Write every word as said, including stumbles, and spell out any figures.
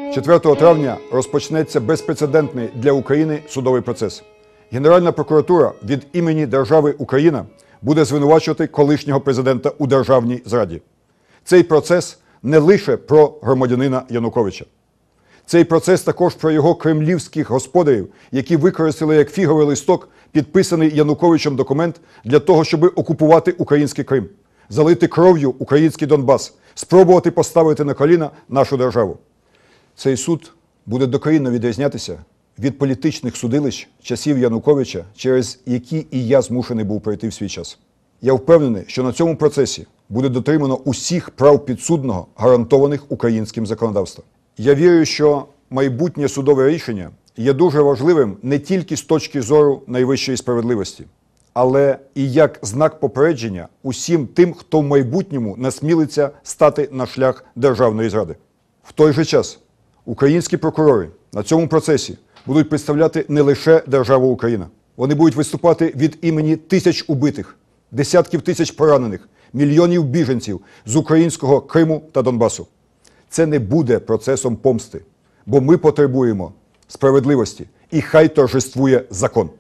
четвертого травня розпочнеться безпрецедентний для України судовий процес. Генеральна прокуратура від імені держави Україна буде звинувачувати колишнього президента у державній зраді. Цей процес не лише про громадянина Януковича. Цей процес також про його кремлівських господарів, які використали як фіговий листок підписаний Януковичем документ для того, щоб окупувати український Крим, залити кров'ю український Донбас, спробувати поставити на коліна нашу державу. Цей суд буде докорінно відрізнятися від політичних судилищ часів Януковича, через які і я змушений був пройти в свій час. Я впевнений, що на цьому процесі буде дотримано усіх прав підсудного, гарантованих українським законодавством. Я вірю, що майбутнє судове рішення є дуже важливим не тільки з точки зору найвищої справедливості, але і як знак попередження усім тим, хто в майбутньому насмілиться стати на шлях державної зради. В той же час українські прокурори на цьому процесі будуть представляти не лише державу Україна. Вони будуть виступати від імені тисяч убитих, десятків тисяч поранених, мільйонів біженців з українського Криму та Донбасу. Це не буде процесом помсти, бо ми потребуємо справедливості, і хай торжествує закон.